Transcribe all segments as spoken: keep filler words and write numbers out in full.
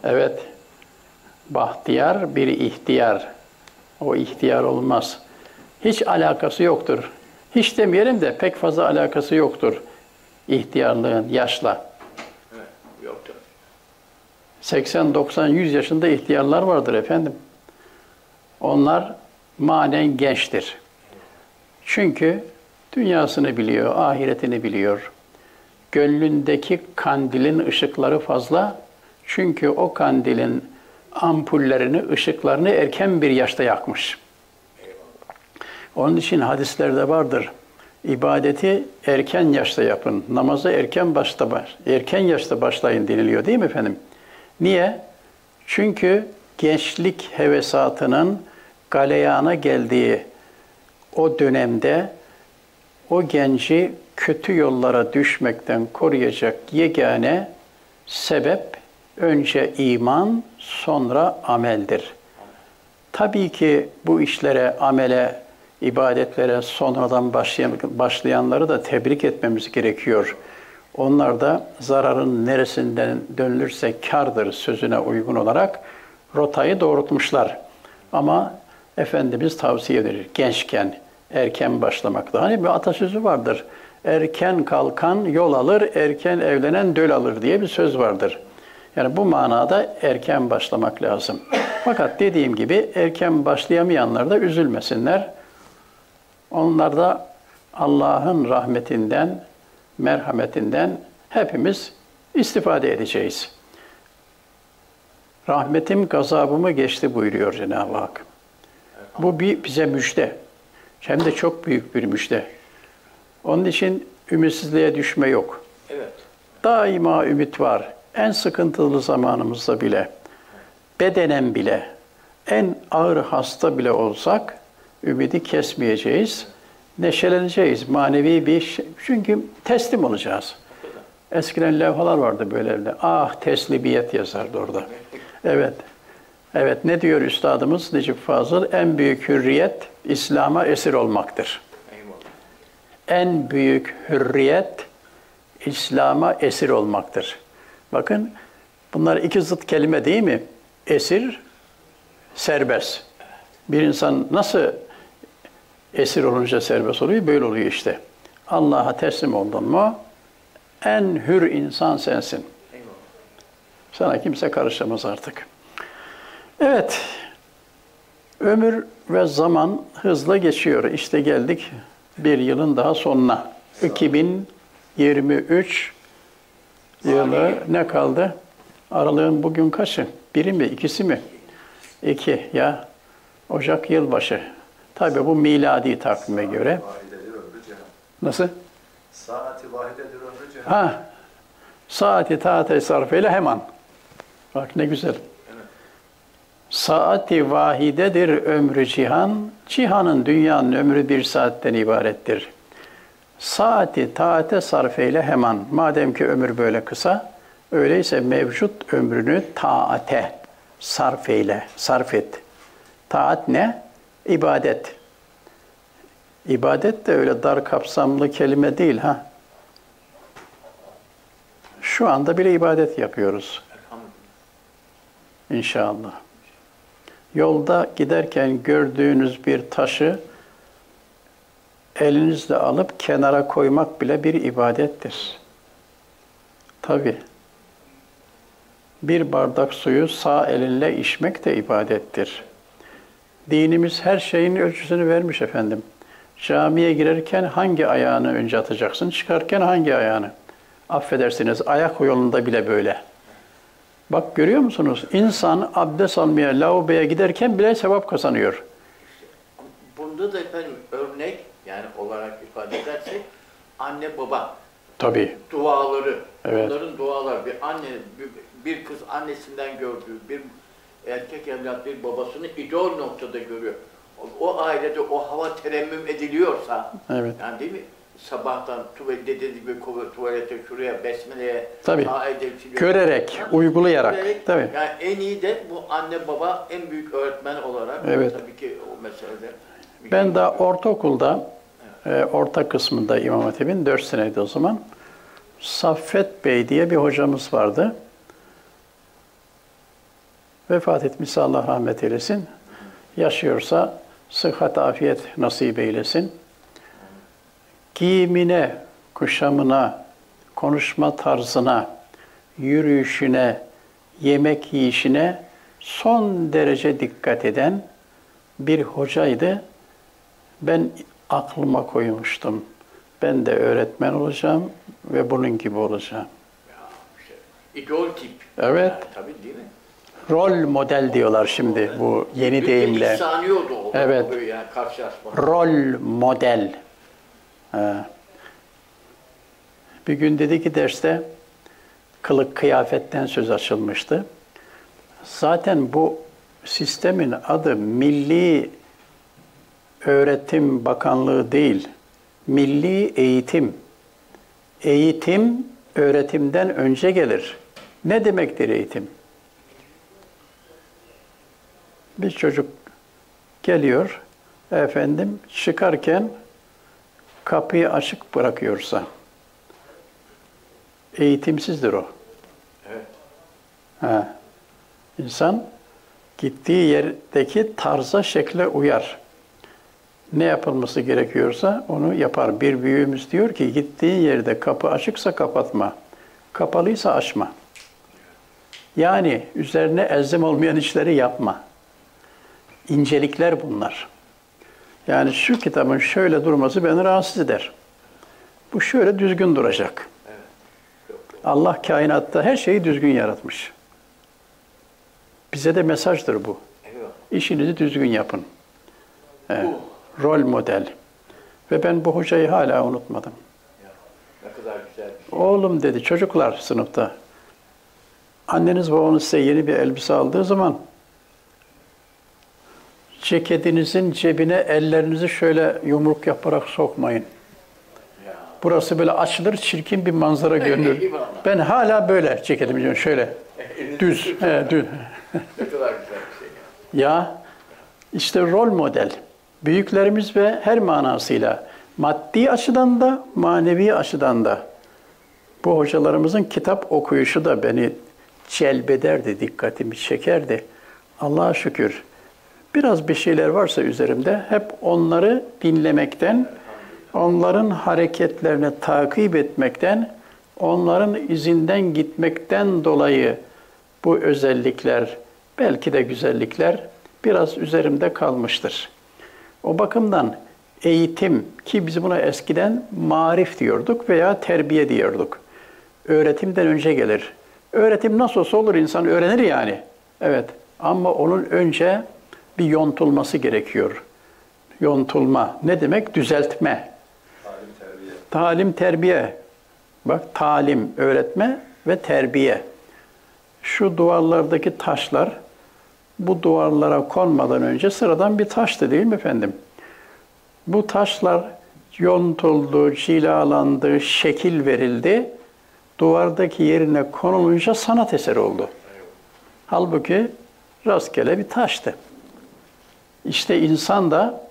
Evet, bahtiyar bir ihtiyar. O ihtiyar olmaz. Hiç alakası yoktur. Hiç demeyelim de pek fazla alakası yoktur ihtiyarlığın yaşla. Evet, yoktur. seksen, doksan, yüz yaşında ihtiyarlar vardır efendim. Onlar manen gençtir. Çünkü dünyasını biliyor, ahiretini biliyor. Gönlündeki kandilin ışıkları fazla. Çünkü o kandilin ampullerini, ışıklarını erken bir yaşta yakmış. Onun için hadislerde vardır. İbadeti erken yaşta yapın, namazı erken başta baş, erken yaşta başlayın deniliyor değil mi efendim? Niye? Çünkü gençlik hevesatının galeyana geldiği o dönemde o genci kötü yollara düşmekten koruyacak yegane sebep önce iman, sonra ameldir. Tabii ki bu işlere, amele, ibadetlere sonradan başlayan, başlayanları da tebrik etmemiz gerekiyor. Onlar da zararın neresinden dönülürse kârdır sözüne uygun olarak rotayı doğrultmuşlar. Ama Efendimiz tavsiye eder. Gençken erken başlamakta. Hani bir atasözü vardır. Erken kalkan yol alır, erken evlenen döl alır diye bir söz vardır. Yani bu manada erken başlamak lazım. Fakat dediğim gibi erken başlayamayanlar da üzülmesinler. Onlar da Allah'ın rahmetinden, merhametinden hepimiz istifade edeceğiz. Rahmetim gazabımı geçti buyuruyor Cenab-ı Hak. Bu bir bize müjde. Hem de çok büyük bir müjde. Onun için ümitsizliğe düşme yok. Evet. Daima ümit var. En sıkıntılı zamanımızda bile, bedenen bile, en ağır hasta bile olsak ümidi kesmeyeceğiz. Neşeleneceğiz. Manevi bir şey. Çünkü teslim olacağız. Eskiden levhalar vardı böyle. Ah teslimiyet yazardı orada. Evet. Evet, ne diyor üstadımız Necip Fazıl? En büyük hürriyet İslam'a esir olmaktır. En büyük hürriyet İslam'a esir olmaktır. Bakın bunlar iki zıt kelime değil mi? Esir, serbest. Bir insan nasıl esir olunca serbest oluyor? Böyle oluyor işte. Allah'a teslim oldun mu en hür insan sensin. Sana kimse karışamaz artık. Evet, ömür ve zaman hızla geçiyor. İşte geldik bir yılın daha sonuna. iki bin yirmi üç yılı ne kaldı? Aralığın bugün kaçı? Biri mi, ikisi mi? İki ya. Ocak yılbaşı. Tabii bu miladi takvime göre. Nasıl? Saati vahidedir ömrü cihan. Ha, saati taate sarfıyla hemen. Bak ne güzel. Saati vahidedir ömrü cihan, cihanın dünyanın ömrü bir saatten ibarettir. Saati taate sarf eyle hemen. Madem ki ömür böyle kısa, öyleyse mevcut ömrünü taate sarf eyle, sarf et. Taat ne? İbadet. İbadet de öyle dar kapsamlı kelime değil ha. Şu anda bile ibadet yapıyoruz. İnşallah. Yolda giderken gördüğünüz bir taşı elinizle alıp kenara koymak bile bir ibadettir. Tabii. Bir bardak suyu sağ elinle içmek de ibadettir. Dinimiz her şeyin ölçüsünü vermiş efendim. Camiye girerken hangi ayağını önce atacaksın, çıkarken hangi ayağını? Affedersiniz, ayak yolunda bile böyle. Bak görüyor musunuz? İnsan abdest almaya, lavaboya giderken bile sevap kazanıyor. Bunda da efendim örnek yani olarak ifade edersek anne baba. Tabii. Duaları. Evet. Onların duaları. Bir anne, bir, bir kız annesinden gördüğü, bir erkek evlat bir babasını idol noktada görüyor. O, o ailede o hava teremmüm ediliyorsa, evet. Yani değil mi? Sabahtan tuvalet dediğiniz gibi tuvalete, şuraya, besmeleye, tabii. Görerek, ha? uygulayarak. Görerek, tabii. Yani en iyi de bu anne baba en büyük öğretmen olarak evet. tabii ki o meselede. Ben daha ortaokulda, evet. e, orta kısmında İmam Hatip'in dört seneydi o zaman. Saffet Bey diye bir hocamız vardı. Vefat etmişse Allah rahmet eylesin. Yaşıyorsa sıhhat, afiyet nasip eylesin. Giyimine, kuşamına, konuşma tarzına, yürüyüşüne, yemek yiyişine son derece dikkat eden bir hocaydı. Ben aklıma koymuştum. Ben de öğretmen olacağım ve bunun gibi olacağım. Ya, şey, idol tip. Evet. Yani, tabii değil mi? Rol model diyorlar şimdi bu yeni deyimle. Bir saniyordu o. Evet. O yani karşılaşma. Rol model. Ha. Bir gün dedi ki derste kılık kıyafetten söz açılmıştı. Zaten bu sistemin adı Milli Öğretim Bakanlığı değil, Milli Eğitim. Eğitim öğretimden önce gelir. Ne demektir eğitim? Bir çocuk geliyor, efendim çıkarken kapıyı açık bırakıyorsa eğitimsizdir o. Evet. Ha. İnsan gittiği yerdeki tarza, şekle uyar. Ne yapılması gerekiyorsa onu yapar. Bir büyüğümüz diyor ki gittiğin yerde kapı açıksa kapatma, kapalıysa açma. Yani üzerine elzem olmayan işleri yapma. İncelikler bunlar. Yani şu kitabın şöyle durması beni rahatsız eder. Bu şöyle düzgün duracak. Allah kainatta her şeyi düzgün yaratmış. Bize de mesajdır bu. İşinizi düzgün yapın. Evet. Rol model. Ve ben bu hocayı hala unutmadım. Ne kadar güzel. Oğlum dedi, çocuklar sınıfta. Anneniz babanız size yeni bir elbise aldığı zaman ceketinizin cebine ellerinizi şöyle yumruk yaparak sokmayın. Ya. Burası böyle açılır, çirkin bir manzara görünür. Ben hala böyle ceketimi şöyle düz. He, düz. Ne kadar güzel bir şey ya. Ya işte rol model. Büyüklerimiz ve her manasıyla maddi açıdan da manevi açıdan da bu hocalarımızın kitap okuyuşu da beni celbederdi, dikkatimi çekerdi. Allah'a şükür. Biraz bir şeyler varsa üzerimde hep onları dinlemekten, onların hareketlerini takip etmekten, onların izinden gitmekten dolayı bu özellikler, belki de güzellikler biraz üzerimde kalmıştır. O bakımdan eğitim, ki biz buna eskiden marif diyorduk veya terbiye diyorduk. Öğretimden önce gelir. Öğretim nasıl olsa olur, insan öğrenir yani. Evet, ama onun önce bir yontulması gerekiyor. Yontulma ne demek? Düzeltme. Talim, terbiye. Talim, terbiye. Bak, talim, öğretme ve terbiye. Şu duvarlardaki taşlar, bu duvarlara konmadan önce sıradan bir taştı değil mi efendim? Bu taşlar yontuldu, cilalandı, şekil verildi. Duvardaki yerine konulunca sanat eseri oldu. Halbuki rastgele bir taştı. İşte insan da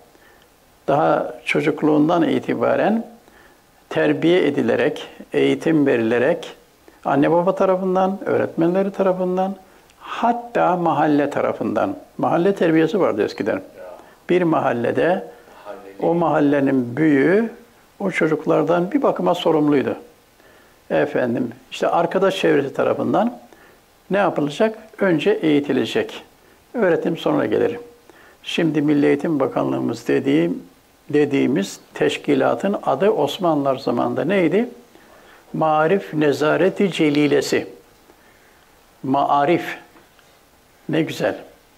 daha çocukluğundan itibaren terbiye edilerek, eğitim verilerek, anne baba tarafından, öğretmenleri tarafından, hatta mahalle tarafından. Mahalle terbiyesi vardı eskiden. Bir mahallede o mahallenin büyüğü o çocuklardan bir bakıma sorumluydu. Efendim, işte arkadaş çevresi tarafından ne yapılacak? Önce eğitilecek. Öğretim sonra gelir. Şimdi Milli Eğitim Bakanlığımız dediğim, dediğimiz teşkilatın adı Osmanlılar zamanında neydi? Maarif Nezareti Celilesi. Maarif. Ne güzel.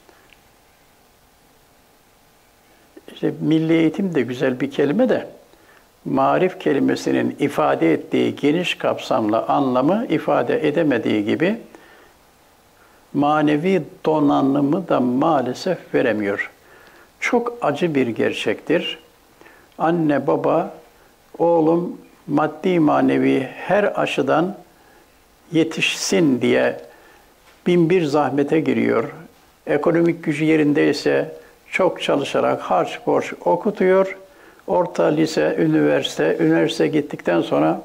İşte milli eğitim de güzel bir kelime de marif kelimesinin ifade ettiği geniş kapsamlı anlamı ifade edemediği gibi manevi donanımı da maalesef veremiyor. Çok acı bir gerçektir. Anne baba, oğlum maddi manevi her açıdan yetişsin diye bin bir zahmete giriyor. Ekonomik gücü yerindeyse çok çalışarak harç borç okutuyor. Orta, lise, üniversite, üniversite gittikten sonra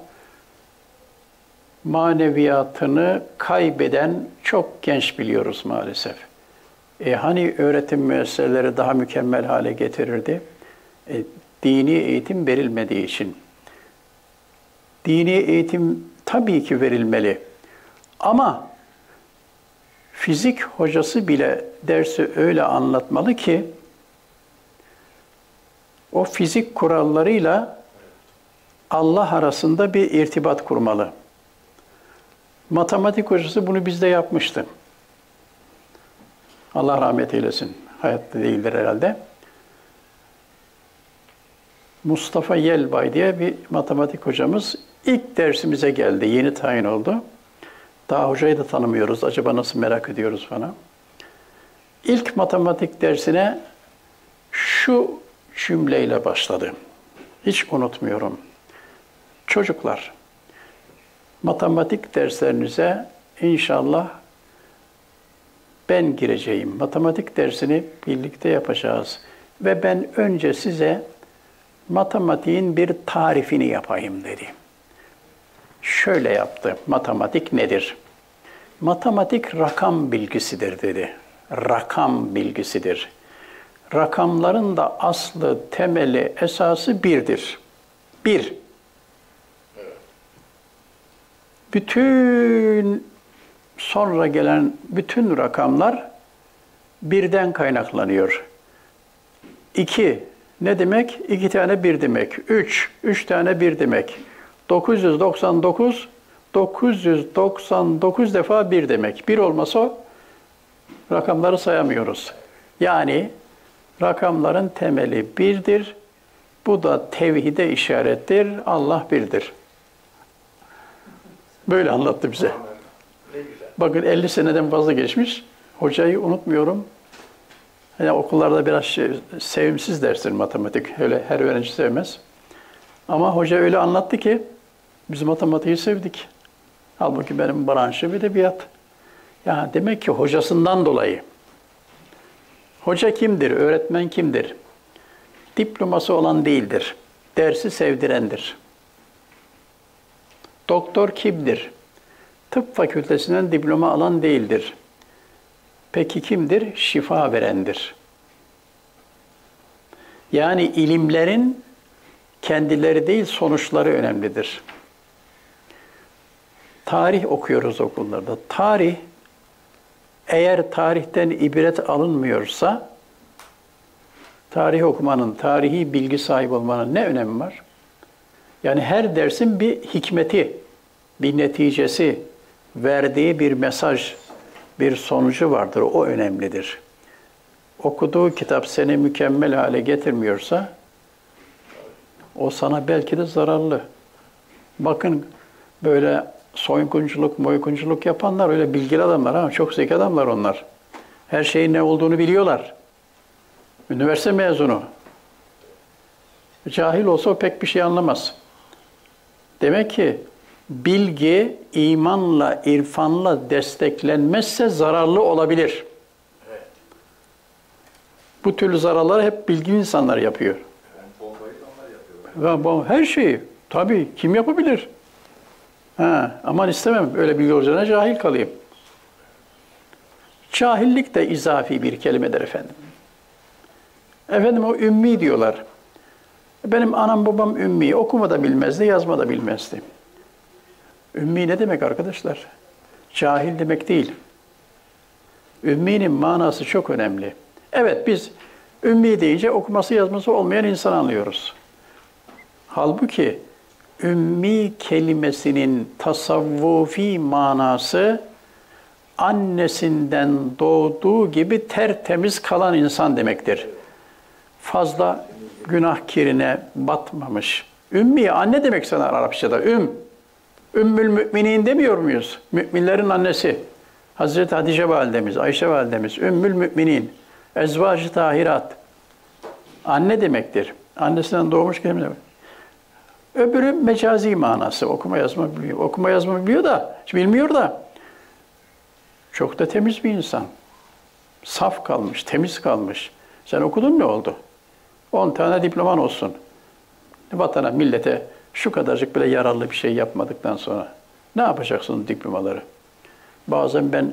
maneviyatını kaybeden çok genç biliyoruz maalesef. E, hani öğretim müesseseleri daha mükemmel hale getirirdi? E, dini eğitim verilmediği için. Dini eğitim tabii ki verilmeli. Ama fizik hocası bile dersi öyle anlatmalı ki o fizik kurallarıyla Allah arasında bir irtibat kurmalı. Matematik hocası bunu bizde yapmıştı. Allah rahmet eylesin. Hayatta değildir herhalde. Mustafa Yelbay diye bir matematik hocamız ilk dersimize geldi. Yeni tayin oldu. Daha hocayı da tanımıyoruz. Acaba nasıl merak ediyoruz falan. İlk matematik dersine şu cümleyle başladı. Hiç unutmuyorum. Çocuklar, matematik derslerinize inşallah ben gireceğim. Matematik dersini birlikte yapacağız. Ve ben önce size matematiğin bir tarifini yapayım dedi. Şöyle yaptı. Matematik nedir? Matematik rakam bilgisidir dedi. Rakam bilgisidir. Rakamların da aslı, temeli, esası birdir. Bir. Bütün sonra gelen bütün rakamlar birden kaynaklanıyor. İki, ne demek? İki tane bir demek. Üç, üç tane bir demek. dokuz yüz doksan dokuz, dokuz yüz doksan dokuz defa bir demek. Bir olmasa rakamları sayamıyoruz. Yani rakamların temeli birdir. Bu da tevhide işarettir. Allah birdir. Böyle anlattı bize. Bakın elli seneden fazla geçmiş. Hocayı unutmuyorum. Yani okullarda biraz şey, sevimsiz derstir matematik. Öyle her öğrenci sevmez. Ama hoca öyle anlattı ki biz matematiği sevdik. Halbuki benim branşım edebiyat. Ya demek ki hocasından dolayı. Hoca kimdir? Öğretmen kimdir? Diploması olan değildir. Dersi sevdirendir. Doktor kimdir? Tıp fakültesinden diploma alan değildir. Peki kimdir? Şifa verendir. Yani ilimlerin kendileri değil sonuçları önemlidir. Tarih okuyoruz okullarda. Tarih, eğer tarihten ibret alınmıyorsa, tarih okumanın, tarihi bilgi sahibi olmanın ne önemi var? Yani her dersin bir hikmeti, bir neticesi, verdiği bir mesaj, bir sonucu vardır. O önemlidir. Okuduğu kitap seni mükemmel hale getirmiyorsa, o sana belki de zararlı. Bakın böyle soygunculuk, moygunculuk yapanlar öyle bilgili adamlar ama çok zeki adamlar onlar. Her şeyin ne olduğunu biliyorlar. Üniversite mezunu. Cahil olsa o pek bir şey anlamaz. Demek ki bilgi imanla, irfanla desteklenmezse zararlı olabilir. Evet. Bu türlü zararları hep bilgili insanlar yapıyor. Bombayı onlar yapıyor. Her şeyi. Tabii kim yapabilir? Ha, aman istemem öyle bilgi olacağına cahil kalayım. Cahillik de izafi bir kelimedir efendim. Efendim o ümmi diyorlar. Benim anam babam ümmi. Okuma da bilmezdi, yazma da bilmezdi. Ümmi ne demek arkadaşlar? Cahil demek değil. Ümminin manası çok önemli. Evet biz ümmi deyince okuması yazması olmayan insan anlıyoruz. Halbuki ümmi kelimesinin tasavvufi manası annesinden doğduğu gibi tertemiz kalan insan demektir. Fazla günah kirine batmamış. Ümmi, anne demek sana Arapçada. Üm. Ümmül müminin demiyor muyuz? Müminlerin annesi. Hazreti Hatice validemiz, Ayşe validemiz. Ümmül müminin. Ezvacı tahirat. Anne demektir. Annesinden doğmuş kelime demek. Öbürü mecazi manası. Okuma yazma biliyor. Okuma yazma biliyor da, bilmiyor da. Çok da temiz bir insan. Saf kalmış, temiz kalmış. Sen okudun ne oldu? On tane diploman olsun. Vatana, millete şu kadarcık bile yararlı bir şey yapmadıktan sonra ne yapacaksın diplomaları? Bazen ben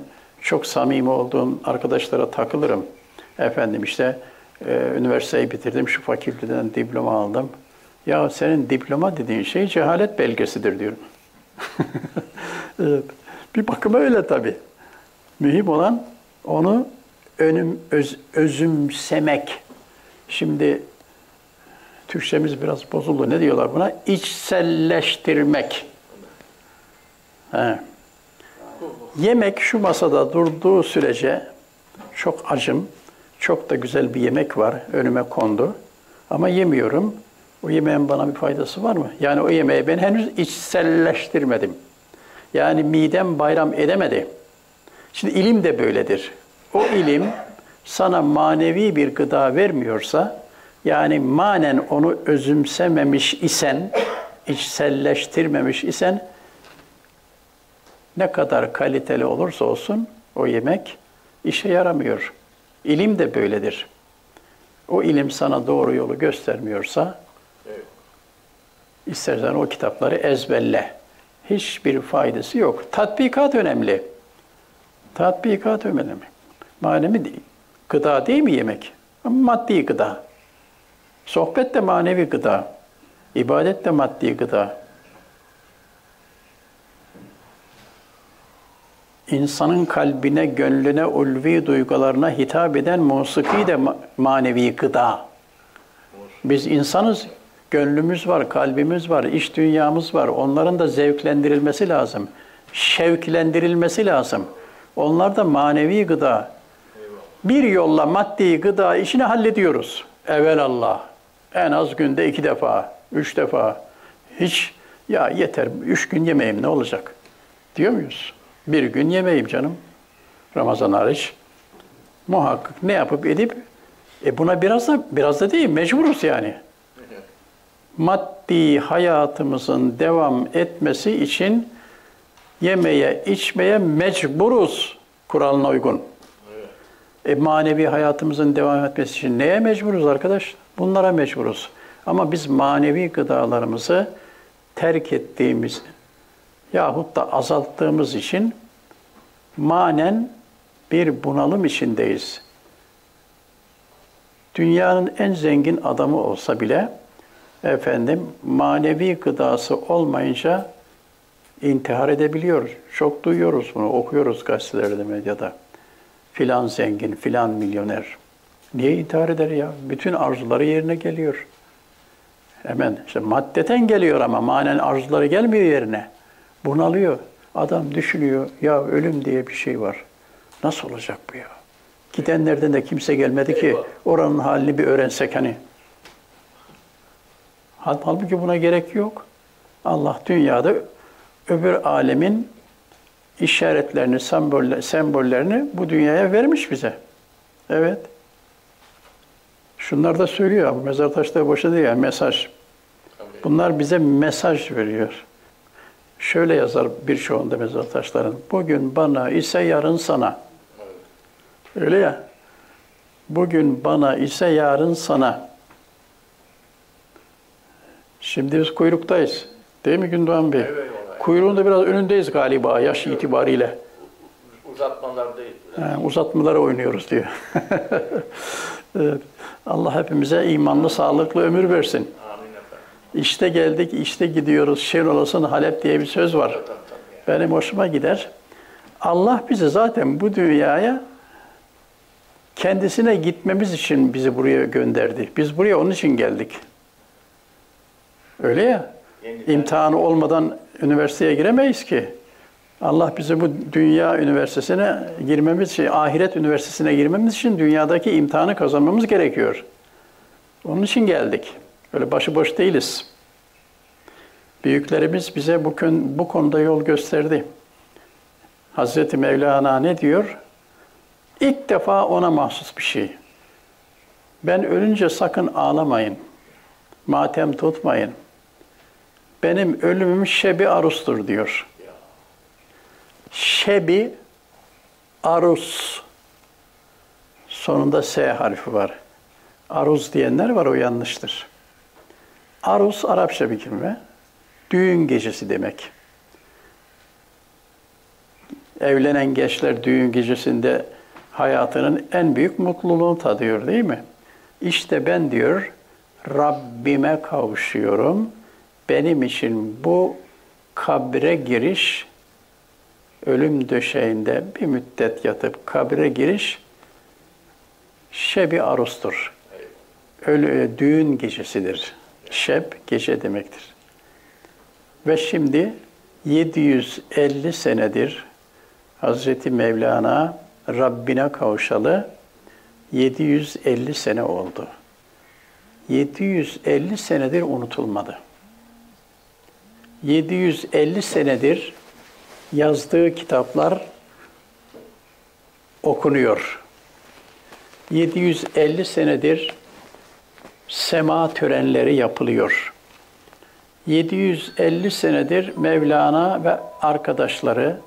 çok samimi olduğum arkadaşlara takılırım. Efendim işte e, üniversiteyi bitirdim, şu fakülteden diploma aldım. Ya senin diploma dediğin şey cehalet belgesidir diyorum. Evet. Bir bakıma öyle tabii. Mühim olan onu önüm, öz, özümsemek. Şimdi Türkçemiz biraz bozuldu. Ne diyorlar buna? İçselleştirmek. He. Yemek şu masada durduğu sürece çok acım, çok da güzel bir yemek var, önüme kondu. Ama yemiyorum. O yemeğin bana bir faydası var mı? Yani o yemeği ben henüz içselleştirmedim. Yani midem bayram edemedi. Şimdi ilim de böyledir. O ilim sana manevi bir gıda vermiyorsa, yani manen onu özümsememiş isen, içselleştirmemiş isen, ne kadar kaliteli olursa olsun o yemek işe yaramıyor. İlim de böyledir. O ilim sana doğru yolu göstermiyorsa, evet, istersen o kitapları ezberle. Hiçbir faydası yok. Tatbikat önemli. Tatbikat önemli. Manevi değil. Gıda değil mi yemek? Ama maddi gıda. Sohbet de manevi gıda. İbadet de maddi gıda. İnsanın kalbine, gönlüne, ulvi duygularına hitap eden musiki de manevi gıda. Biz insanız, gönlümüz var, kalbimiz var, iç dünyamız var. Onların da zevklendirilmesi lazım. Şevklendirilmesi lazım. Onlar da manevi gıda. Bir yolla maddi gıda işini hallediyoruz. Evelallah. En az günde iki defa, üç defa. Hiç, ya yeter, üç gün yemeyeyim ne olacak? Diyor muyuz? Bir gün yemeyeyim canım. Ramazan hariç. Muhakkak ne yapıp edip, e buna biraz da, biraz da değil, mecburuz yani. Maddi hayatımızın devam etmesi için yemeye, içmeye mecburuz kuralına uygun. E, manevi hayatımızın devam etmesi için neye mecburuz arkadaş? Bunlara mecburuz. Ama biz manevi gıdalarımızı terk ettiğimiz yahut da azalttığımız için manen bir bunalım içindeyiz. Dünyanın en zengin adamı olsa bile efendim manevi gıdası olmayınca intihar edebiliyor. Çok duyuyoruz bunu, okuyoruz gazetelerde, medyada. Filan zengin, filan milyoner. Niye intihar eder ya? Bütün arzuları yerine geliyor. Hemen işte maddeten geliyor ama manen arzuları gelmiyor yerine. Bunalıyor. Adam düşünüyor, ya ölüm diye bir şey var. Nasıl olacak bu ya? Gidenlerden de kimse gelmedi ki Eyvallah. Oranın halini bir öğrensek hani. Halbuki buna gerek yok. Allah dünyada öbür alemin işaretlerini, sembollerini bu dünyaya vermiş bize. Evet. Şunlar da söylüyor, bu mezar taşları boşa değil yani mesaj. Bunlar bize mesaj veriyor. Şöyle yazar birçoğunda mezar taşların. Bugün bana ise yarın sana. Öyle ya. Bugün bana ise yarın sana. Şimdi biz kuyruktayız. Değil mi Gündoğan Bey? Evet, kuyruğun da biraz önündeyiz galiba yaş evet. itibariyle. Uzatmalardayız. Yani uzatmalara oynuyoruz diyor. Evet. Allah hepimize imanlı, sağlıklı ömür versin. Amin efendim. İşte geldik, işte gidiyoruz. Şen olasın Halep diye bir söz var. Tabii, tabii, tabii. Benim hoşuma gider. Allah bizi zaten bu dünyaya kendisine gitmemiz için bizi buraya gönderdi. Biz buraya onun için geldik. Öyle ya. Yeniden. İmtihanı olmadan üniversiteye giremeyiz ki. Allah bizi bu dünya üniversitesine girmemiz için, ahiret üniversitesine girmemiz için dünyadaki imtihanı kazanmamız gerekiyor. Onun için geldik. Öyle başıboş değiliz. Büyüklerimiz bize bu, bu konuda yol gösterdi. Hazreti Mevlana ne diyor? İlk defa ona mahsus bir şey. Ben ölünce sakın ağlamayın. Matem tutmayın. Benim ölümüm şebi arustur diyor. Şebi arus. Sonunda S harfi var. Aruz diyenler var, o yanlıştır. Arus Arapça bir kelime. Düğün gecesi demek. Evlenen gençler düğün gecesinde hayatının en büyük mutluluğunu tadıyor değil mi? İşte ben diyor, Rabbime kavuşuyorum. Benim için bu kabre giriş, ölüm döşeğinde bir müddet yatıp kabre giriş, şebi arustur. Ölü, düğün gecesidir. Şeb, gece demektir. Ve şimdi yedi yüz elli senedir Hazreti Mevlana Rabbine kavuşalı yedi yüz elli sene oldu. yedi yüz elli senedir unutulmadı. yedi yüz elli senedir yazdığı kitaplar okunuyor. yedi yüz elli senedir sema törenleri yapılıyor. yedi yüz elli senedir Mevlana ve arkadaşları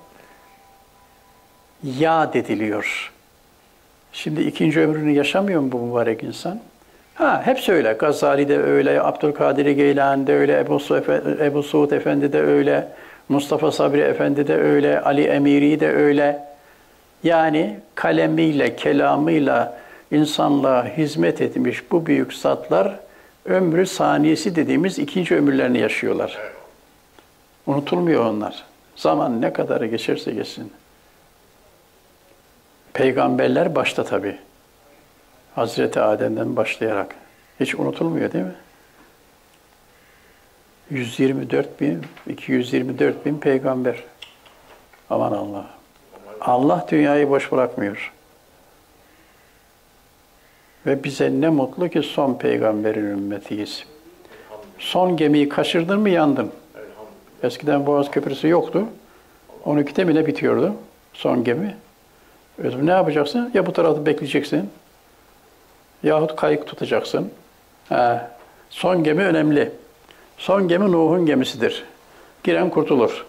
yad ediliyor. Şimdi ikinci ömrünü yaşamıyor mu bu mübarek insan? Ha, hepsi öyle. Gazali de öyle, Abdülkadir Geylani de öyle, Ebu, Suud, Ebu Suud Efendi de öyle, Mustafa Sabri Efendi de öyle, Ali Emiri de öyle. Yani kalemiyle, kelamıyla insanlığa hizmet etmiş bu büyük zatlar ömrü saniyesi dediğimiz ikinci ömürlerini yaşıyorlar. Unutulmuyor onlar. Zaman ne kadar geçerse geçsin. Peygamberler başta tabii. Hazreti Adem'den başlayarak. Hiç unutulmuyor değil mi? yüz yirmi dört bin, iki yüz yirmi dört bin peygamber. Aman Allah. Allah dünyayı boş bırakmıyor. Ve bize ne mutlu ki son peygamberin ümmetiyiz. Son gemiyi kaçırdın mı yandın. Eskiden Boğaz Köprüsü yoktu. on ikide mi ne bitiyordu son gemi? Özüm ne yapacaksın? Ya bu tarafta bekleyeceksin, yahut kayık tutacaksın. Ha, son gemi önemli. Son gemi Nuh'un gemisidir. Giren kurtulur.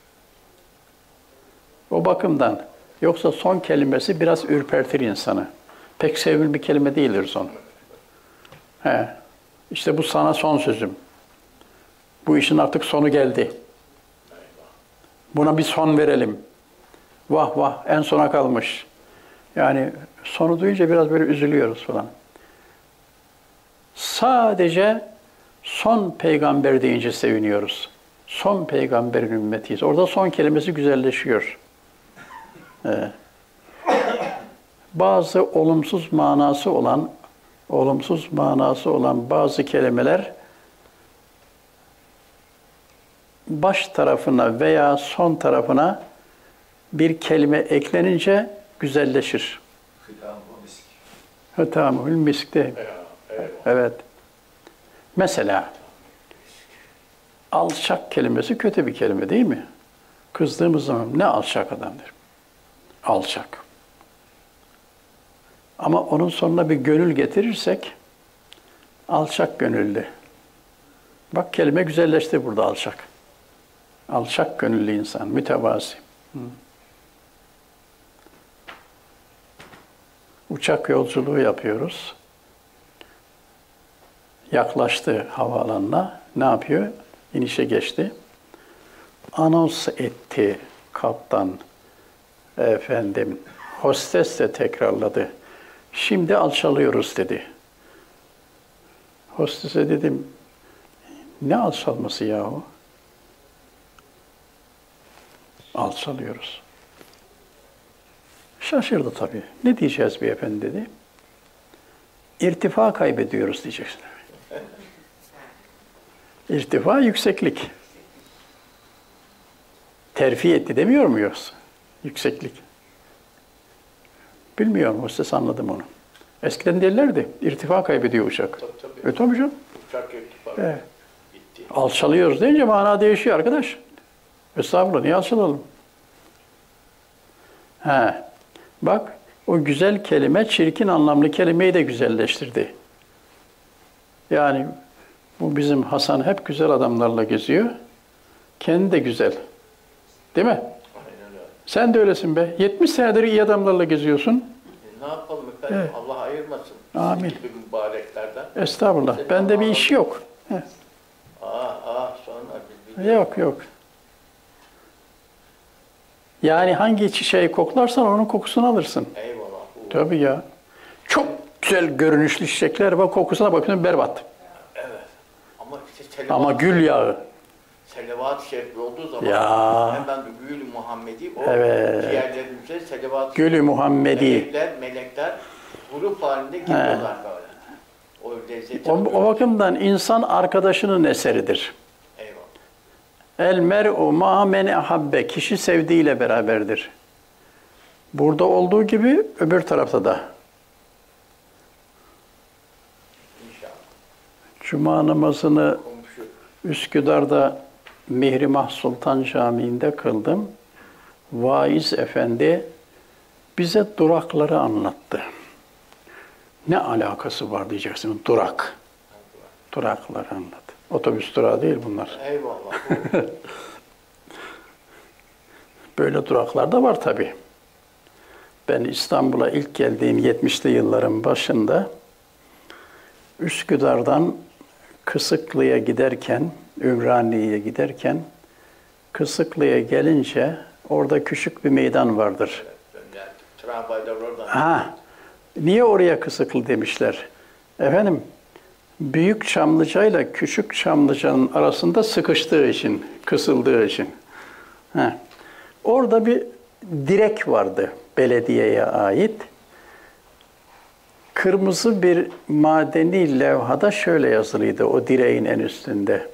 O bakımdan. Yoksa son kelimesi biraz ürpertir insanı. Pek sevimli bir kelime değildir son. He, işte bu sana son sözüm. Bu işin artık sonu geldi. Buna bir son verelim. Vah vah, en sona kalmış. Yani sonu duyunca biraz böyle üzülüyoruz falan. Sadece son peygamber deyince seviniyoruz. Son peygamberin ümmetiyiz. Orada son kelimesi güzelleşiyor. Ee, bazı olumsuz manası olan, olumsuz manası olan bazı kelimeler baş tarafına veya son tarafına bir kelime eklenince güzelleşir. Hıtamul misk değil. Evet. Mesela alçak kelimesi kötü bir kelime değil mi? Kızdığımız zaman ne alçak adamdır. Alçak. Ama onun sonuna bir gönül getirirsek alçak gönüllü. Bak kelime güzelleşti burada alçak. Alçak gönüllü insan, mütevazi. Hı. Uçak yolculuğu yapıyoruz. Yaklaştı havaalanına. Ne yapıyor? İnişe geçti. Anons etti kaptan. Efendim, hostes de tekrarladı. Şimdi alçalıyoruz dedi. Hostese dedim, ne alçalması yahu? Alçalıyoruz. Şaşırdı tabii. Ne diyeceğiz beyefendi dedi. İrtifa kaybediyoruz diyeceksin. İrtifa yükseklik. Terfi etti demiyor muyuz? Yükseklik. Bilmiyorum, hostes anladım onu. Eskiden derlerdi, irtifa kaybediyor uçak. Tabii tabii. E tabii canım. Uçak irtifa Evet. Gitti. Alçalıyoruz deyince mana değişiyor arkadaş. Estağfurullah, niye alçalalım? He. Bak, o güzel kelime, çirkin anlamlı kelimeyi de güzelleştirdi. Yani bu bizim Hasan hep güzel adamlarla geziyor. Kendi de güzel. Değil mi? Aynen öyle. Sen de öylesin be. yetmiş senedir iyi adamlarla geziyorsun. E, ne yapalım efendim? Evet. Allah ayırmasın. Amin. Gibi mübareklerden. Estağfurullah. Senin Bende bir Allah'ın- iş yok. He. Aa, aa, sonra biz bir Yok yok. Yani hangi çiçeği koklarsan onun kokusunu alırsın. Eyvallah. Bu- Tabii ya. Çok güzel görünüşlü çiçekler var, kokusuna bakıyorsun berbat. Evet. Ama işte selavat, Ama gül yağı. selavat şerifli olduğu zaman Ya. hemen de Gül-i Muhammedi o Evet. ciğerlerimize selavat Gül-i Muhammedi. melekler, melekler grup halinde gidiyorlar böyle. O lezzeti O, o alıyorlar. bakımdan insan arkadaşının eseridir. Eyvallah. El mer'u ma men ahabbe. Kişi sevdiğiyle beraberdir. Burada olduğu gibi öbür tarafta da. İnşallah. Cuma namazını Komşu. Üsküdar'da Mihrimah Sultan Camii'nde kıldım. Vaiz efendi bize durakları anlattı. Ne alakası var diyeceksin, durak. Durakları anlat. Otobüs durağı değil bunlar. Eyvallah. Böyle duraklar da var tabii. Ben İstanbul'a ilk geldiğim yetmişli yılların başında Üsküdar'dan Kısıklı'ya giderken, Ümraniye'ye giderken Kısıklı'ya gelince orada küçük bir meydan vardır. Yani, tramvaylar oradan. Ha, niye oraya Kısıklı demişler? Efendim, Büyük Çamlıca ile Küçük Çamlıca'nın arasında sıkıştığı için, kısıldığı için. Ha. Orada bir direk vardı belediyeye ait. Kırmızı bir madeni levhada şöyle yazılıydı o direğin en üstünde.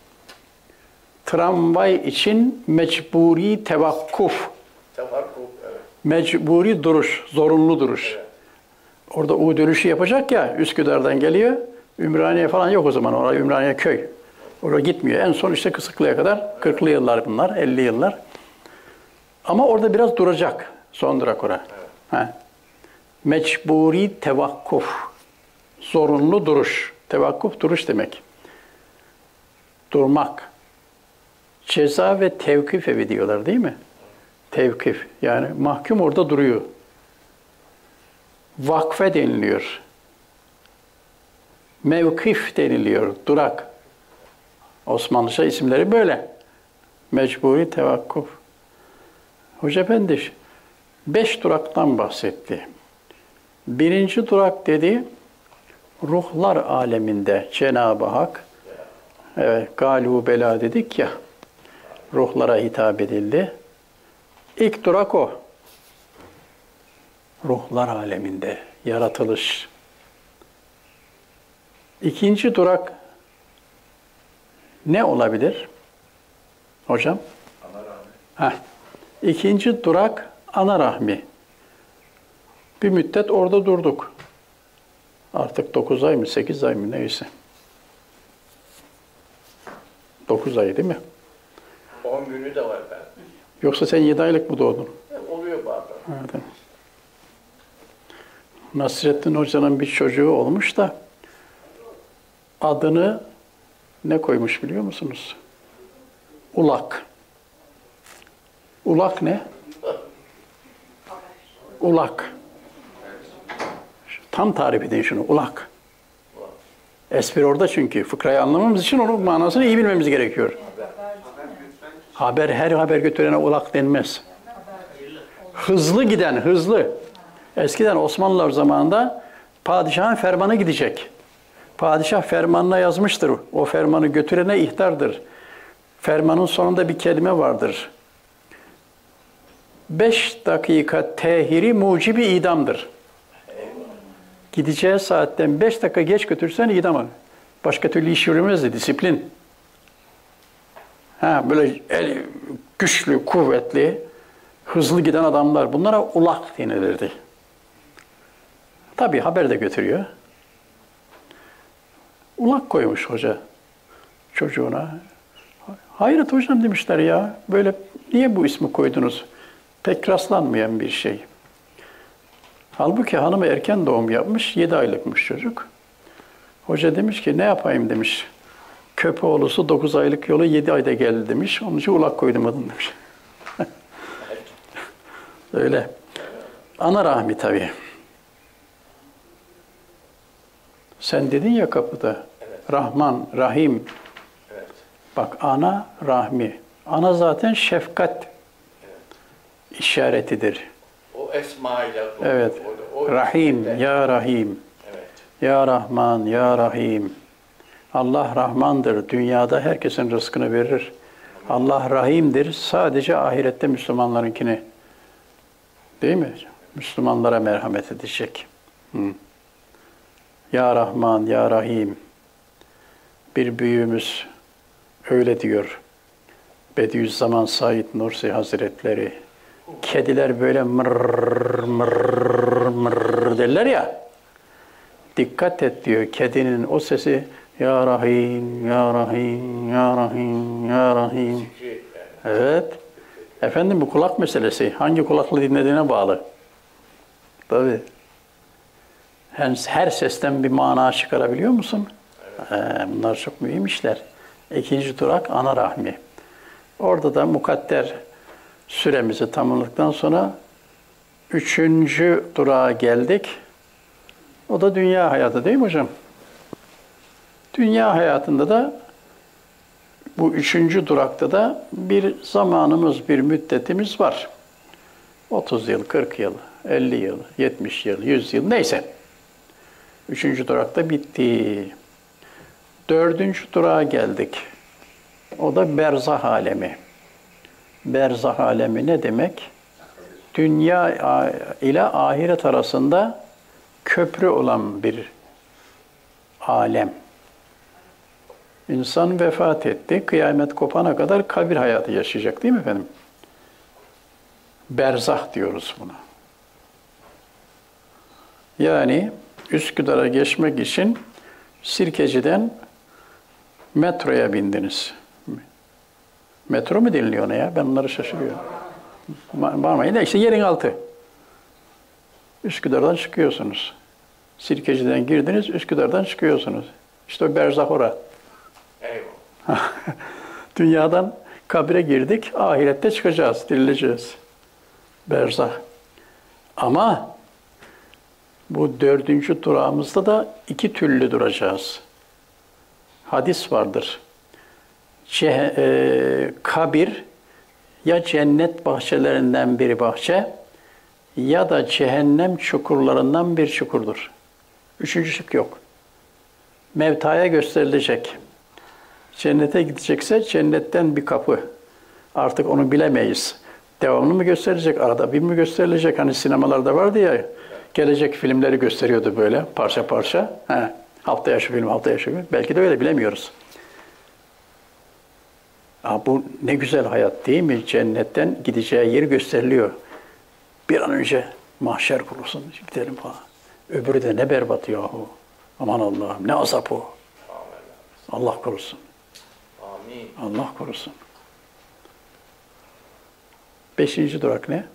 Tramvay için mecburi tevakkuf. Tevakkuf, evet. Mecburi duruş, zorunlu duruş. Evet. Orada U dönüşü yapacak ya, Üsküdar'dan geliyor. Ümraniye falan yok o zaman, orada Ümraniye köy. Oraya gitmiyor. En son işte Kısıklı'ya kadar, kırklı yıllar bunlar, elli yıllar. Ama orada biraz duracak, son durak orada. Evet. Ha. Mecburi tevakkuf, zorunlu duruş. Tevakkuf duruş demek. Durmak. Ceza ve tevkif evi diyorlar değil mi? Tevkif. Yani mahkum orada duruyor. Vakfe deniliyor. Mevkif deniliyor. Durak. Osmanlıca isimleri böyle. Mecburi tevakkuf. Hoca Efendi beş duraktan bahsetti. Birinci durak dedi, ruhlar aleminde Cenab-ı Hak, evet, galu bela dedik ya, ruhlara hitap edildi. İlk durak o. Ruhlar aleminde, yaratılış. İkinci durak ne olabilir? Hocam? Ana rahmi. Heh. İkinci durak ana rahmi. Bir müddet orada durduk. Artık dokuz ay mı, sekiz ay mı neyse. dokuz ay değil mi? on günü de var ben. Yoksa sen yedi aylık mı doğdun? E, Oluyor bazen. Evet. Nasrettin Hoca'nın bir çocuğu olmuş da adını ne koymuş biliyor musunuz? Ulak. Ulak ne? Ulak. Tam tarif edin şunu. Ulak. Espri orada çünkü. Fıkrayı anlamamız için onun manasını iyi bilmemiz gerekiyor. Haber, her haber götürene ulak denmez. Hızlı giden, hızlı. Eskiden Osmanlılar zamanında padişahın fermanı gidecek. Padişah fermanına yazmıştır. O fermanı götürene ihtardır. Fermanın sonunda bir kelime vardır. Beş dakika tehiri mucibi idamdır. Gideceği saatten beş dakika geç götürsen idam alır. Başka türlü iş yürümezdi, disiplin. Ha, böyle el, güçlü, kuvvetli, hızlı giden adamlar, bunlara ulak denilirdi. Tabii haber de götürüyor. Ulak koymuş hoca çocuğuna. Hayret hocam demişler ya, böyle niye bu ismi koydunuz? Pek rastlanmayan bir şey. Halbuki hanımı erken doğum yapmış, yedi aylıkmış çocuk. Hoca demiş ki, ne yapayım demiş. Köpeğoğlusu dokuz aylık yolu yedi ayda geldi demiş. Onun için ulak koydum adını demiş. Öyle. Ana rahmi tabii. Sen dedin ya kapıda, Evet. Rahman, Rahim. Evet. Bak ana rahmi. Ana zaten şefkat. Evet. işaretidir. O esma ile. Evet. O, o, Rahim, isimde. Ya Rahim. Evet. Ya Rahman, Ya Rahim. Allah Rahmandır. Dünyada herkesin rızkını verir. Allah Rahim'dir. Sadece ahirette Müslümanlarınkini, değil mi? Müslümanlara merhamet edecek. Hı. Ya Rahman, Ya Rahim. Bir büyüğümüz öyle diyor. Bediüzzaman Said Nursi Hazretleri. Kediler böyle mırr mırr mırr derler ya. Dikkat et diyor. Kedinin o sesi Ya Rahim, Ya Rahim, Ya Rahim, Ya Rahim. Evet. Efendim bu kulak meselesi. Hangi kulakla dinlediğine bağlı. Tabii. Her, her sesten bir mana çıkarabiliyor musun? Evet. Ee, bunlar çok mühim işler. İkinci durak ana rahmi. Orada da mukadder süremizi tamamladıktan sonra üçüncü durağa geldik. O da dünya hayatı değil mi hocam? Dünya hayatında da bu üçüncü durakta da bir zamanımız, bir müddetimiz var. otuz yıl, kırk yıl, elli yıl, yetmiş yıl, yüz yıl neyse. Üçüncü durakta bitti. Dördüncü durağa geldik. O da berzah alemi. Berzah alemi ne demek? Dünya ile ahiret arasında köprü olan bir alem. İnsan vefat etti, kıyamet kopana kadar kabir hayatı yaşayacak değil mi efendim? Berzah diyoruz buna. Yani Üsküdar'a geçmek için Sirkeci'den metroya bindiniz. Metro mu deniliyor ona ya? Ben onları şaşırıyorum. Bağırmayın da işte yerin altı. Üsküdar'dan çıkıyorsunuz. Sirkeci'den girdiniz, Üsküdar'dan çıkıyorsunuz. İşte o berzah ora. Eyvallah. Dünyadan kabire girdik, ahirette çıkacağız, dirileceğiz. Berzah. Ama bu dördüncü durağımızda da iki türlü duracağız. Hadis vardır. Ce- e, kabir ya cennet bahçelerinden bir bahçe ya da cehennem çukurlarından bir çukurdur. Üçüncü şık yok. Mevtaya gösterilecek. Cennete gidecekse cennetten bir kapı. Artık onu bilemeyiz. Devamlı mı gösterecek, arada bir mi gösterilecek? Hani sinemalarda vardı ya, gelecek filmleri gösteriyordu böyle parça parça. He, haftaya şu film, haftaya şu film. Belki de öyle bilemiyoruz. Aa, bu ne güzel hayat değil mi? Cennetten gideceği yeri gösteriliyor. Bir an önce mahşer kurulsun, gidelim falan. Öbürü de ne berbat yahu. Aman Allah'ım ne azap o. Allah korusun. Amin. Allah korusun. Beşinci durak ne?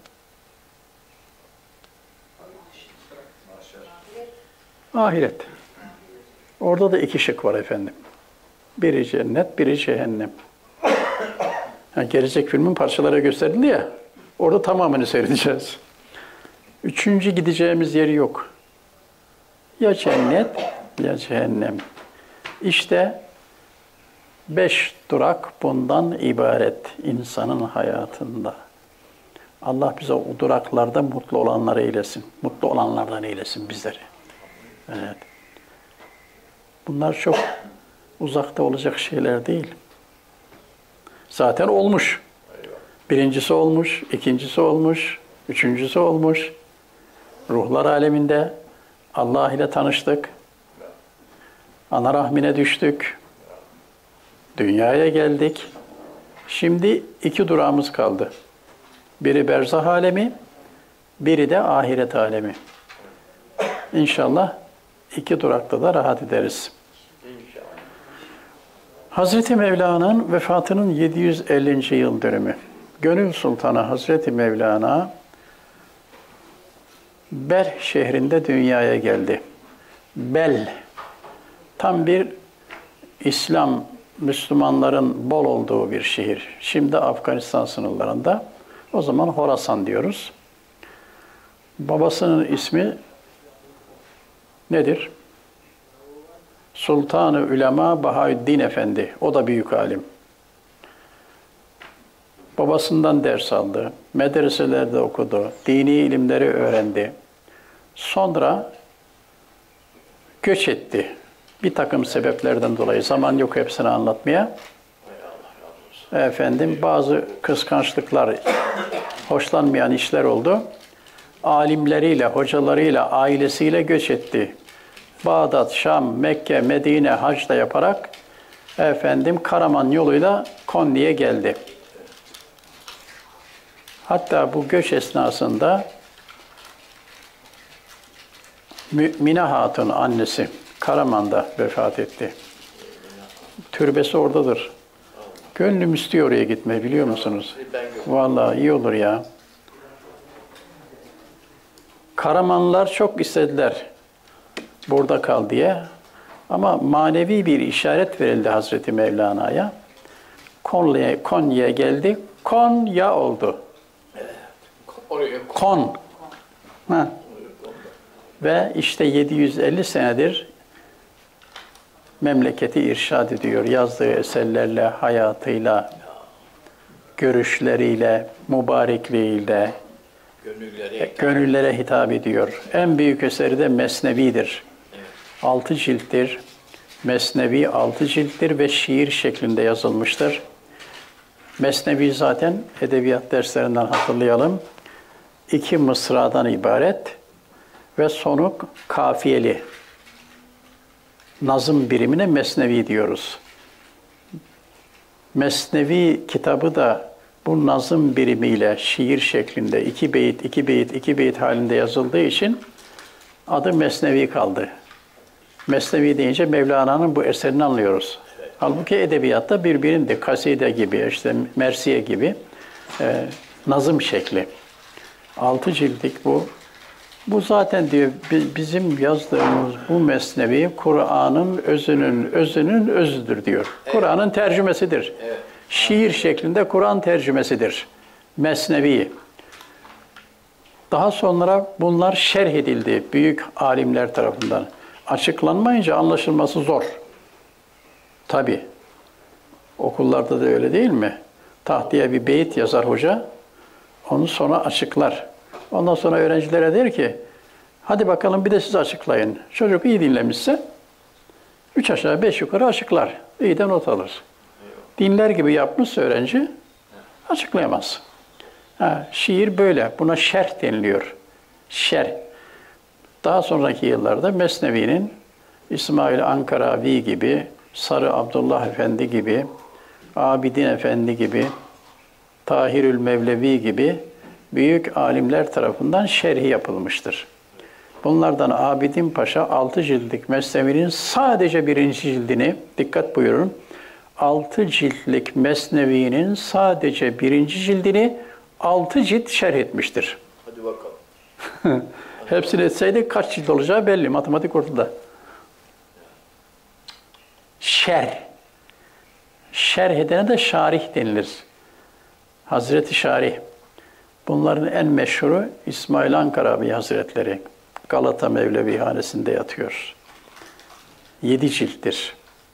Ahiret. Orada da iki şık var efendim. Biri cennet, biri cehennem. Yani gelecek filmin parçaları gösterildi ya, orada tamamını seyredeceğiz. Üçüncü gideceğimiz yeri yok. Ya cennet ya cehennem. İşte beş durak bundan ibaret insanın hayatında. Allah bize o duraklarda mutlu olanları eylesin. Mutlu olanlardan eylesin bizleri. Evet. Bunlar çok uzakta olacak şeyler değil. Zaten olmuş. Birincisi olmuş, ikincisi olmuş, üçüncüsü olmuş. Ruhlar aleminde Allah ile tanıştık. Ana rahmine düştük. Dünyaya geldik. Şimdi iki durağımız kaldı. Biri berzah alemi, biri de ahiret alemi. İnşallah iki durakta da rahat ederiz. Hazreti Mevlana'nın vefatının yedi yüz ellinci yıl dönümü. Gönül Sultanı Hazreti Mevlana Bel şehrinde dünyaya geldi. Bel, tam bir İslam, Müslümanların bol olduğu bir şehir. Şimdi Afganistan sınırlarında. O zaman Horasan diyoruz. Babasının ismi nedir? Sultan-ı Ülema Bahaüddin Efendi. O da büyük alim. Babasından ders aldı, medreselerde okudu, dini ilimleri öğrendi. Sonra göç etti. Bir takım sebeplerden dolayı, zaman yok hepsini anlatmaya. Efendim, bazı kıskançlıklar, hoşlanmayan işler oldu. Alimleriyle, hocalarıyla, ailesiyle göç etti. Bağdat, Şam, Mekke, Medine hacda yaparak efendim Karaman yoluyla Konya'ya geldi. Hatta bu göç esnasında Mümine Hatun annesi Karaman'da vefat etti. Türbesi oradadır. Gönlüm istiyor oraya gitmeyi, biliyor musunuz? Vallahi iyi olur ya. Karamanlılar çok istediler burada kal diye. Ama manevi bir işaret verildi Hazreti Mevlana'ya. Konya'ya Konya'ya geldi. Konya oldu. Kon. Ha. Ve işte yedi yüz elli senedir memleketi irşad ediyor. Yazdığı eserlerle, hayatıyla, görüşleriyle, mübarekliğiyle Gönüllere, gönüllere hitap ediyor. En büyük eseri de Mesnevi'dir. Evet. Altı cilttir. Mesnevi altı cilttir ve şiir şeklinde yazılmıştır. Mesnevi zaten edebiyat derslerinden hatırlayalım. İki mısradan ibaret ve sonu kafiyeli. Nazım birimine Mesnevi diyoruz. Mesnevi kitabı da bu nazım birimiyle şiir şeklinde iki beyit, iki beyit, iki beyit halinde yazıldığı için adı Mesnevi kaldı. Mesnevi deyince Mevlana'nın bu eserini anlıyoruz. Evet. Halbuki edebiyatta birbirinde kaside gibi, işte mersiye gibi e, nazım şekli. Altı ciltlik bu. Bu zaten diyor bizim yazdığımız bu Mesnevi Kur'an'ın özünün özünün özüdür diyor. Evet. Kur'an'ın tercümesidir. Evet. Şiir şeklinde Kur'an tercümesidir. Mesnevi. Daha sonra bunlar şerh edildi büyük alimler tarafından. Açıklanmayınca anlaşılması zor. Tabii. Okullarda da öyle değil mi? Tahtaya bir beyit yazar hoca, onu sonra açıklar. Ondan sonra öğrencilere der ki, hadi bakalım bir de siz açıklayın. Çocuk iyi dinlemişse, üç aşağı beş yukarı açıklar. İyi de not alır. Dinler gibi yapmışsa öğrenci, açıklayamaz. Ha, şiir böyle. Buna şerh deniliyor. Şerh. Daha sonraki yıllarda Mesnevi'nin İsmail Ankaravi gibi, Sarı Abdullah Efendi gibi, Abidin Efendi gibi, Tahirül Mevlevi gibi büyük alimler tarafından şerhi yapılmıştır. Bunlardan Abidin Paşa altı ciltlik Mesnevi'nin sadece birinci cildini, dikkat buyurun, altı ciltlik Mesnevi'nin sadece birinci cildini altı cilt şerh etmiştir. Hadi bakalım. Hepsini etseydi kaç cilt olacağı belli, matematik ortada. Şerh. Şerh edene de şarih denilir. Hazreti Şarih. Bunların en meşhuru İsmail Ankaravi Hazretleri. Galata Mevlevihanesi'nde yatıyor. Yedi cilttir.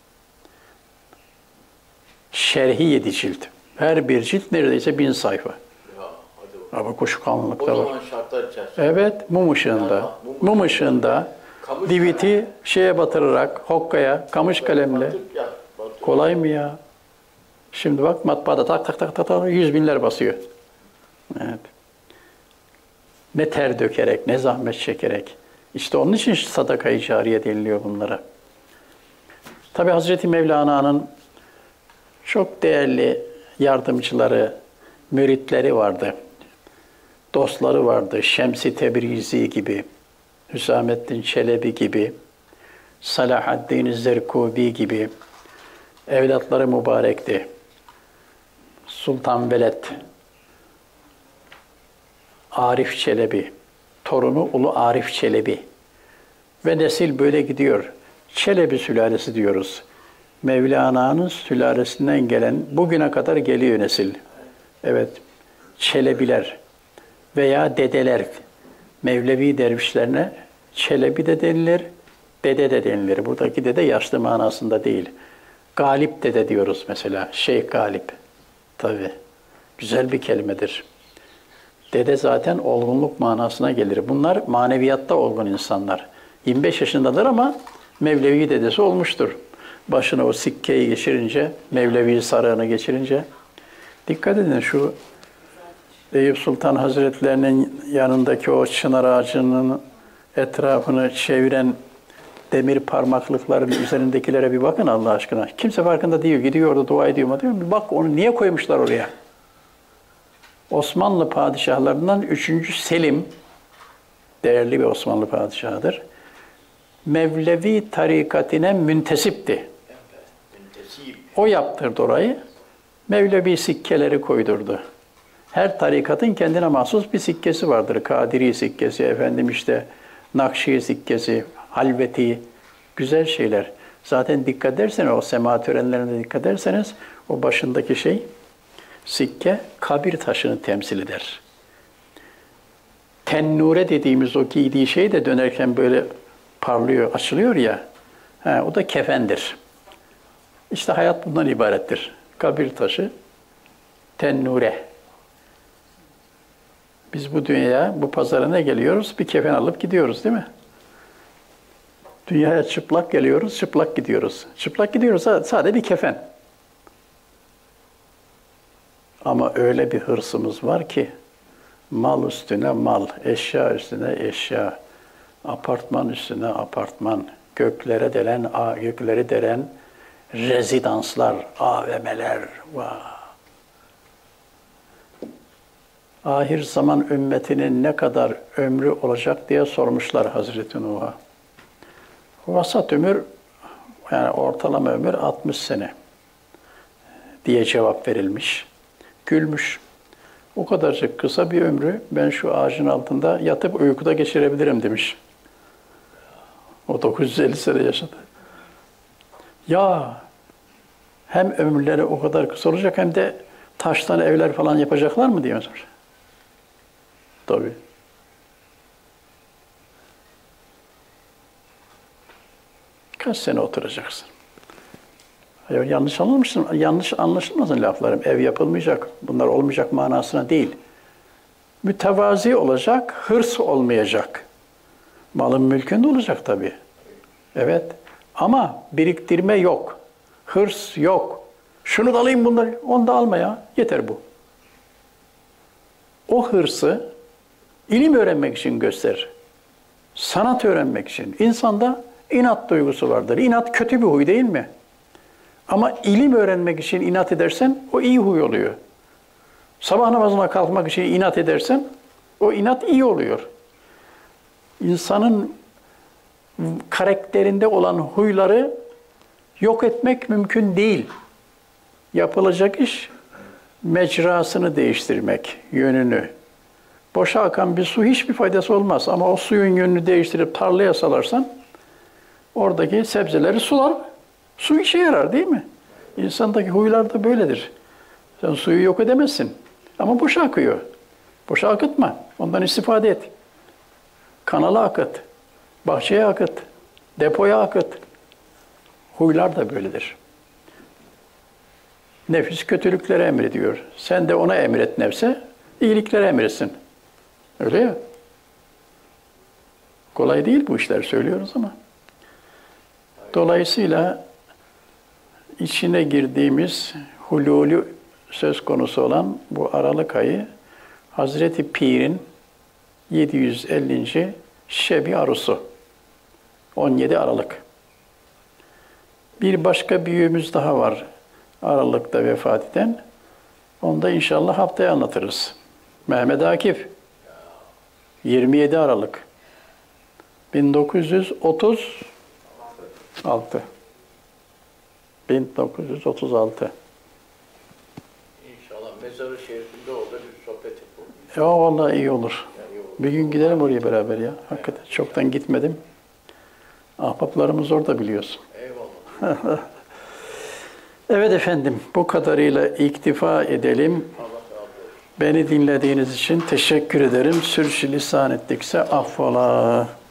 Şerhi yedi cilt. Her bir cilt neredeyse bin sayfa. Ama koşu kalınlıkta var. O zaman şartlar içerisinde. Evet, mum ışığında. Yani, mum, mum ışığında diviti şeye batırarak, hokkaya, kamış kalemle. Ya, Kolay mı ya? Şimdi bak matbaada tak tak tak tak tak yüz binler basıyor. Evet. Ne ter dökerek, ne zahmet çekerek. İşte onun için sadaka-i cariye deniliyor bunlara. Tabi Hazreti Mevlana'nın çok değerli yardımcıları, müritleri vardı. Dostları vardı. Şems-i Tebrizi gibi, Hüsamettin Çelebi gibi, Salahaddin Zerkubi gibi evlatları mübarekti. Sultan Veled, Arif Çelebi, torunu Ulu Arif Çelebi ve nesil böyle gidiyor. Çelebi sülalesi diyoruz. Mevlana'nın sülalesinden gelen, bugüne kadar geliyor nesil. Evet, Çelebiler veya dedeler, Mevlevi dervişlerine Çelebi de denilir, dede de denilir. Buradaki dede yaşlı manasında değil. Galip dede diyoruz mesela, Şeyh Galip. Tabii. Güzel bir kelimedir. Dede zaten olgunluk manasına gelir. Bunlar maneviyatta olgun insanlar. yirmi beş yaşındadır ama Mevlevi dedesi olmuştur. Başına o sikkeyi geçirince, Mevlevi sarığını geçirince. Dikkat edin, şu Eyüp Sultan Hazretlerinin yanındaki o çınar ağacının etrafını çeviren demir parmaklıkların üzerindekilere bir bakın Allah aşkına. Kimse farkında değil. Gidiyor orada dua ediyor mu diyor. Bir bak onu niye koymuşlar oraya? Osmanlı padişahlarından üçüncü Selim, değerli bir Osmanlı padişahıdır. Mevlevi tarikatine müntesipti. O yaptırdı orayı. Mevlevi sikkeleri koydurdu. Her tarikatın kendine mahsus bir sikkesi vardır. Kadiri sikkesi, efendim işte Nakşi sikkesi, Halveti, güzel şeyler. Zaten dikkat ederseniz, o sema törenlerine dikkat ederseniz, o başındaki şey, sikke, kabir taşını temsil eder. Tennure dediğimiz o giydiği şey de dönerken böyle parlıyor, açılıyor ya, he, o da kefendir. İşte hayat bundan ibarettir. Kabir taşı, tennure. Biz bu dünyaya, bu pazara ne geliyoruz? Bir kefen alıp gidiyoruz değil mi? Dünyaya çıplak geliyoruz, çıplak gidiyoruz. Çıplak gidiyoruz, sadece bir kefen. Ama öyle bir hırsımız var ki, mal üstüne mal, eşya üstüne eşya, apartman üstüne apartman, göklere delen, gökleri delen rezidanslar, A V M'ler, vah! Ahir zaman ümmetinin ne kadar ömrü olacak diye sormuşlar Hazreti Nuh'a. Vasat ömür, yani ortalama ömür altmış sene diye cevap verilmiş. Gülmüş. O kadarcık kısa bir ömrü ben şu ağacın altında yatıp uykuda geçirebilirim demiş. O dokuz yüz elli sene yaşadı. Ya hem ömürleri o kadar kısa olacak hem de taştan evler falan yapacaklar mı diyor. Tabii. Kaç sene oturacaksın? Ya yanlış anlamışsın, yanlış anlaşılmasın laflarım. Ev yapılmayacak, bunlar olmayacak manasına değil. Mütevazi olacak, hırs olmayacak. Malın mülkün de olacak tabii. Evet. Ama biriktirme yok. Hırs yok. Şunu da alayım bunları, onu da alma ya. Yeter bu. O hırsı ilim öğrenmek için gösterir. Sanat öğrenmek için. İnsanda inat duygusu vardır. İnat kötü bir huy değil mi? Ama ilim öğrenmek için inat edersen o iyi huy oluyor. Sabah namazına kalkmak için inat edersen o inat iyi oluyor. İnsanın karakterinde olan huyları yok etmek mümkün değil. Yapılacak iş mecrasını değiştirmek, yönünü. Boşa akan bir su hiçbir faydası olmaz ama o suyun yönünü değiştirip tarlaya salarsan oradaki sebzeleri sular. Su işe yarar değil mi? İnsandaki huylar da böyledir. Sen suyu yok edemezsin ama boşa akıyor. Boşa akıtma. Ondan istifade et. Kanala akıt. Bahçeye akıt. Depoya akıt. Huylar da böyledir. Nefis kötülüklere emrediyor. Sen de ona emret nefse, iyiliklere emretsin. Öyle ya. Kolay değil bu işler söylüyoruz ama. Dolayısıyla içine girdiğimiz hulûlü söz konusu olan bu Aralık ayı Hazreti Pir'in yedi yüz ellinci Şebi Arusu. on yedi Aralık. Bir başka büyüğümüz daha var Aralık'ta vefat eden. Onu da inşallah haftaya anlatırız. Mehmet Akif. yirmi yedi Aralık. bin dokuz yüz otuz altı. bin dokuz yüz otuz altı. İnşallah mezarı şerifinde orada bir sohbet yapalım. Ya vallahi iyi olur. Yani iyi olur. Bir gün gidelim oraya beraber ya. Hakikaten çoktan gitmedim. Ahbaplarımız orada biliyorsun. Eyvallah. Evet efendim, bu kadarıyla iktifa edelim. Allah razı olsun. Beni dinlediğiniz için teşekkür ederim. Sürçülisan ettikse affola.